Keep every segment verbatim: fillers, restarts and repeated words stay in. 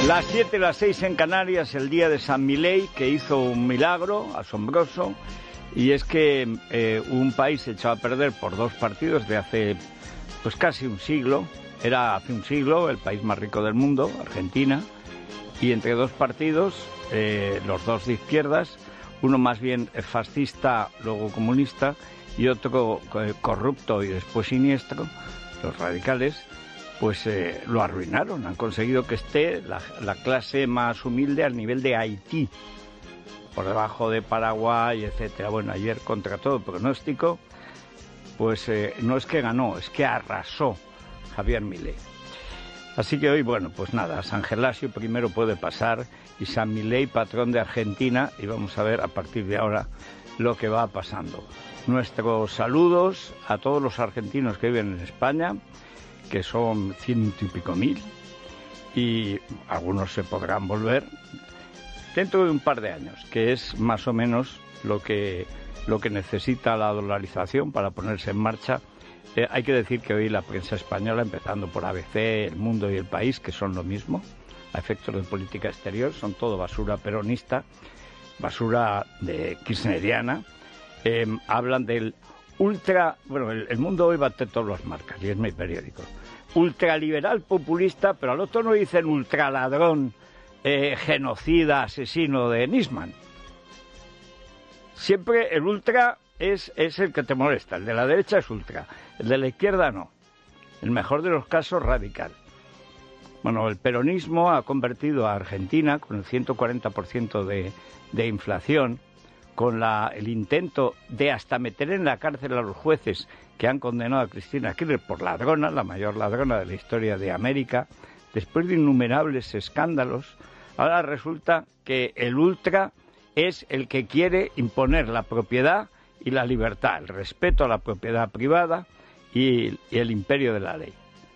Las siete, las seis en Canarias, el día de San Milei, que hizo un milagro asombroso, y es que eh, un país se echó a perder por dos partidos de hace pues casi un siglo. Era hace un siglo el país más rico del mundo, Argentina, y entre dos partidos, eh, los dos de izquierdas, uno más bien fascista, luego comunista, y otro eh, corrupto y después siniestro, los radicales, pues eh, lo arruinaron. Han conseguido que esté la, la clase más humilde al nivel de Haití, por debajo de Paraguay, etcétera. Bueno, ayer, contra todo pronóstico, pues eh, no es que ganó, es que arrasó Javier Milei. Así que hoy, bueno, pues nada, San Gelasio primero puede pasar y San Milei, patrón de Argentina, y vamos a ver a partir de ahora lo que va pasando. Nuestros saludos a todos los argentinos que viven en España, que son ciento y pico mil, y algunos se podrán volver dentro de un par de años, que es más o menos lo que, lo que necesita la dolarización para ponerse en marcha. Eh, hay que decir que hoy la prensa española, empezando por A B C, El Mundo y El País, que son lo mismo, a efectos de política exterior, son todo basura peronista, basura de kirchneriana, eh, hablan del ultra... Bueno, el, el Mundo hoy bate todas las marcas, y es mi periódico. Ultraliberal populista, pero al otro no dicen ultraladrón, eh, genocida, asesino de Nisman. Siempre el ultra es, es el que te molesta, el de la derecha es ultra, el de la izquierda no. El mejor de los casos, radical. Bueno, el peronismo ha convertido a Argentina, con el ciento cuarenta por ciento de, de inflación, con la, el intento de hasta meter en la cárcel a los jueces que han condenado a Cristina Kirchner por ladrona, la mayor ladrona de la historia de América, después de innumerables escándalos. Ahora resulta que el ultra es el que quiere imponer la propiedad y la libertad, el respeto a la propiedad privada y, y el imperio de la ley.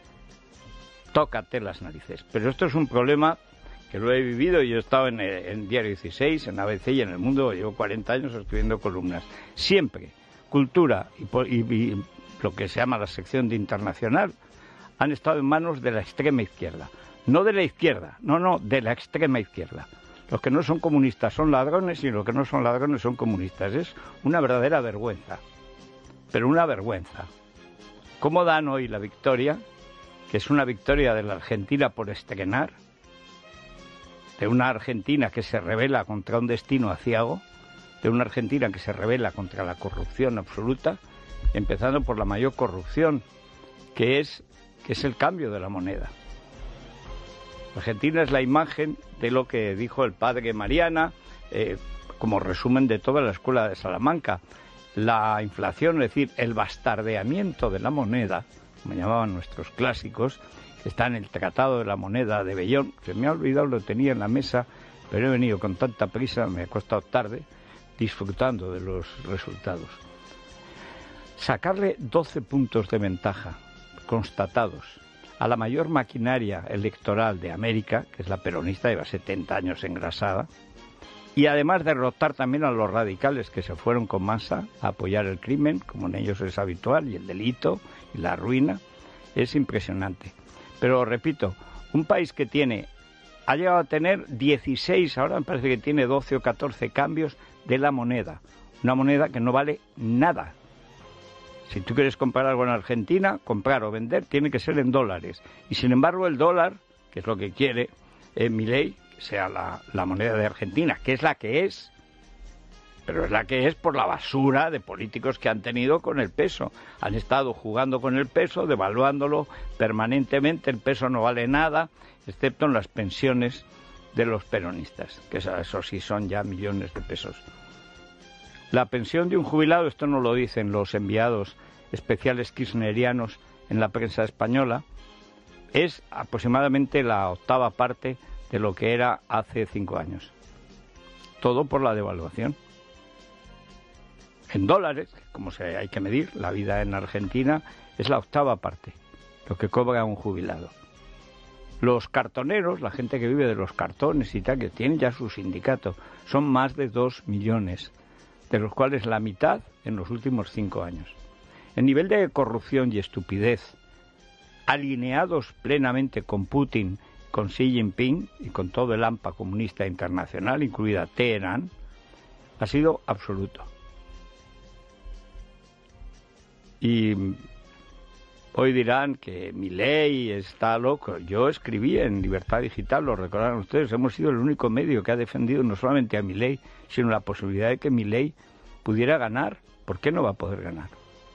Tócate las narices. Pero esto es un problema que lo he vivido. Yo he estado en, en Diario dieciséis, en A B C y en El Mundo. Llevo cuarenta años escribiendo columnas. Siempre cultura y, y, y lo que se llama la sección de internacional han estado en manos de la extrema izquierda. No de la izquierda, no, no, de la extrema izquierda. Los que no son comunistas son ladrones y los que no son ladrones son comunistas. Es una verdadera vergüenza, pero una vergüenza. ¿Cómo dan hoy la victoria? Que es una victoria de la Argentina por estrenar, de una Argentina que se rebela contra un destino aciago, de una Argentina que se rebela contra la corrupción absoluta, empezando por la mayor corrupción, que es, que es el cambio de la moneda. Argentina es la imagen de lo que dijo el padre Mariana, eh, como resumen de toda la escuela de Salamanca. La inflación, es decir, el bastardeamiento de la moneda, como llamaban nuestros clásicos, que está en el Tratado de la Moneda de Bellón. Se me ha olvidado, lo tenía en la mesa, pero he venido con tanta prisa, me ha costado tarde, disfrutando de los resultados. Sacarle doce puntos de ventaja constatados a la mayor maquinaria electoral de América, que es la peronista, lleva setenta años engrasada, y además derrotar también a los radicales que se fueron con masa a apoyar el crimen, como en ellos es habitual, y el delito y la ruina, es impresionante. Pero repito, un país que tiene, ha llegado a tener dieciséis, ahora me parece que tiene doce o catorce cambios de la moneda, una moneda que no vale nada. Si tú quieres comprar algo en Argentina, comprar o vender, tiene que ser en dólares. Y sin embargo el dólar, que es lo que quiere eh, Milei, que sea la, la moneda de Argentina, que es la que es, pero es la que es por la basura de políticos que han tenido con el peso. Han estado jugando con el peso, devaluándolo permanentemente, el peso no vale nada, excepto en las pensiones de los peronistas, que eso, eso sí son ya millones de pesos. La pensión de un jubilado, esto no lo dicen los enviados especiales kirchnerianos en la prensa española, es aproximadamente la octava parte de lo que era hace cinco años. Todo por la devaluación. En dólares, como se hay que medir, la vida en Argentina es la octava parte, lo que cobra un jubilado. Los cartoneros, la gente que vive de los cartones y tal, que tienen ya su sindicato, son más de dos millones, de los cuales la mitad en los últimos cinco años. El nivel de corrupción y estupidez, alineados plenamente con Putin, con Xi Jinping y con todo el hampa comunista internacional, incluida Teherán, ha sido absoluto. Y hoy dirán que Milei está loco. Yo escribí en Libertad Digital, lo recordarán ustedes, hemos sido el único medio que ha defendido no solamente a Milei, sino la posibilidad de que Milei pudiera ganar. ¿Por qué no va a poder ganar?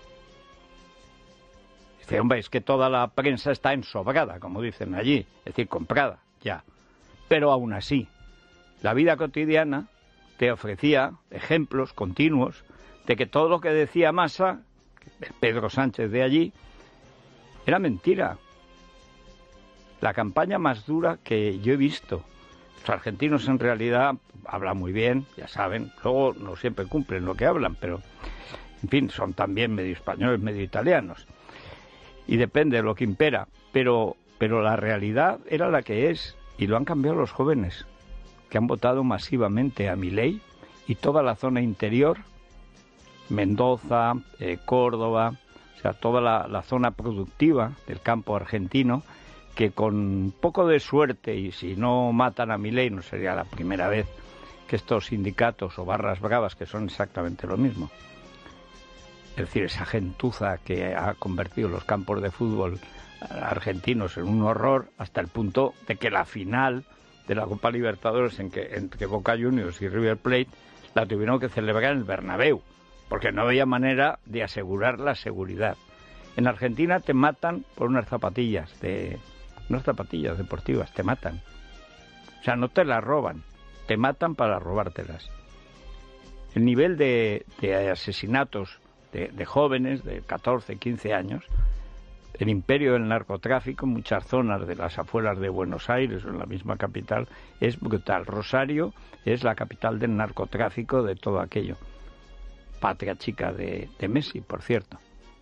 Dice, hombre, es que toda la prensa está ensobrada, como dicen allí, es decir, comprada, ya. Pero aún así, la vida cotidiana te ofrecía ejemplos continuos de que todo lo que decía Massa, Pedro Sánchez de allí, era mentira. La campaña más dura que yo he visto. Los argentinos en realidad hablan muy bien, ya saben, luego no siempre cumplen lo que hablan, pero en fin, son también medio españoles, medio italianos. Y depende de lo que impera, pero, pero la realidad era la que es, y lo han cambiado los jóvenes, que han votado masivamente a Milei, y toda la zona interior, Mendoza, eh, Córdoba, o sea, toda la, la zona productiva del campo argentino, que con un poco de suerte, y si no matan a Milei, no sería la primera vez que estos sindicatos o barras bravas, que son exactamente lo mismo, es decir, esa gentuza que ha convertido los campos de fútbol argentinos en un horror, hasta el punto de que la final de la Copa Libertadores en que, entre Boca Juniors y River Plate la tuvieron que celebrar en el Bernabéu, porque no había manera de asegurar la seguridad. En Argentina te matan por unas zapatillas, de unas zapatillas deportivas, te matan. O sea, no te las roban, te matan para robártelas. El nivel de, de asesinatos de, de jóvenes de catorce, quince años, el imperio del narcotráfico en muchas zonas de las afueras de Buenos Aires o en la misma capital es brutal. Rosario es la capital del narcotráfico de todo aquello. Patria chica de, de Messi, por cierto.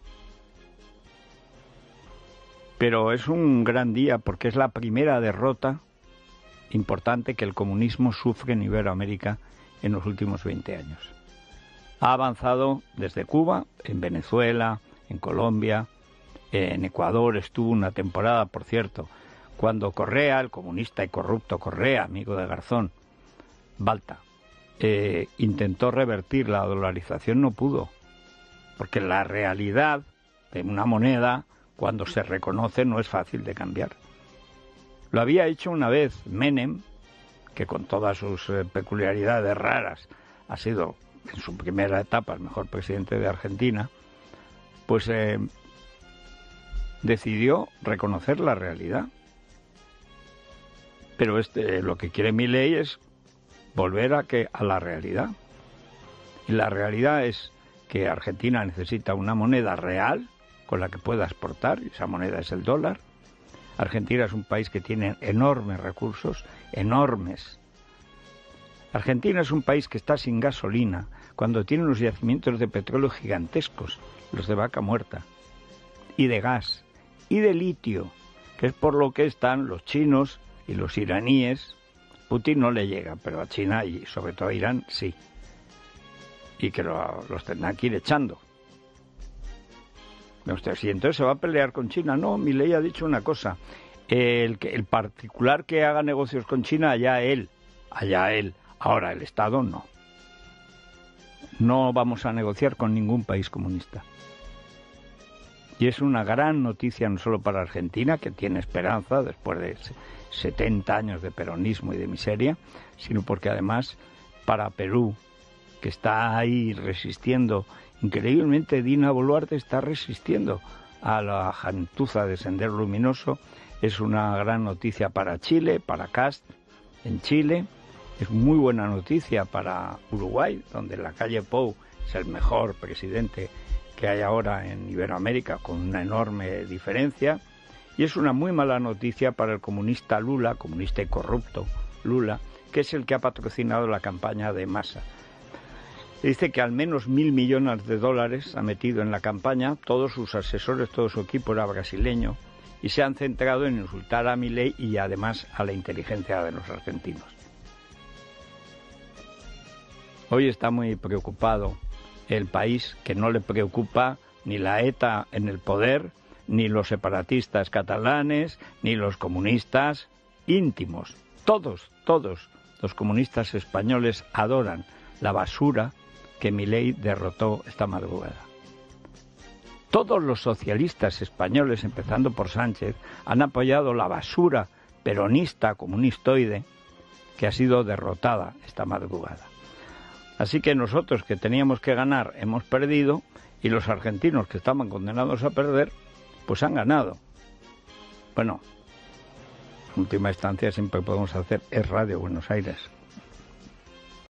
Pero es un gran día porque es la primera derrota importante que el comunismo sufre en Iberoamérica en los últimos veinte años. Ha avanzado desde Cuba, en Venezuela, en Colombia, en Ecuador estuvo una temporada, por cierto, cuando Correa, el comunista y corrupto Correa, amigo de Garzón, Balta, eh, intentó revertir la dolarización, no pudo, porque la realidad de una moneda, cuando se reconoce, no es fácil de cambiar. Lo había hecho una vez Menem, que con todas sus eh, peculiaridades raras ha sido en su primera etapa el mejor presidente de Argentina, pues eh, decidió reconocer la realidad. Pero este, lo que quiere Milei es volver a, que, a la realidad. Y la realidad es que Argentina necesita una moneda real con la que pueda exportar, y esa moneda es el dólar. Argentina es un país que tiene enormes recursos, enormes. Argentina es un país que está sin gasolina, cuando tiene unos yacimientos de petróleo gigantescos, los de Vaca Muerta, y de gas, y de litio, que es por lo que están los chinos y los iraníes. Putin no le llega, pero a China y sobre todo a Irán sí. Y que lo, los tendrán que ir echando. Si entonces se va a pelear con China, no, Milei ha dicho una cosa, el, el particular que haga negocios con China, allá él, allá él, ahora el Estado no. No vamos a negociar con ningún país comunista. Y es una gran noticia no solo para Argentina, que tiene esperanza después de setenta años de peronismo y de miseria, sino porque además para Perú, que está ahí resistiendo. Increíblemente, Dina Boluarte está resistiendo a la gentuza de Sendero Luminoso. Es una gran noticia para Chile, para Kast en Chile. Es muy buena noticia para Uruguay, donde Lacalle Pou es el mejor presidente que hay ahora en Iberoamérica, con una enorme diferencia. Y es una muy mala noticia para el comunista Lula, comunista y corrupto Lula, que es el que ha patrocinado la campaña de Massa. Dice que al menos mil millones de dólares ha metido en la campaña, todos sus asesores, todo su equipo era brasileño, y se han centrado en insultar a Milei y además a la inteligencia de los argentinos. Hoy está muy preocupado el país, que no le preocupa ni la ETA en el poder, ni los separatistas catalanes, ni los comunistas, íntimos, todos, todos los comunistas españoles adoran la basura que Milei derrotó esta madrugada. Todos los socialistas españoles, empezando por Sánchez, han apoyado la basura peronista, comunistoide, que ha sido derrotada esta madrugada. Así que nosotros, que teníamos que ganar, hemos perdido, y los argentinos, que estaban condenados a perder, pues han ganado. Bueno, en última instancia siempre podemos hacer es Radio Buenos Aires.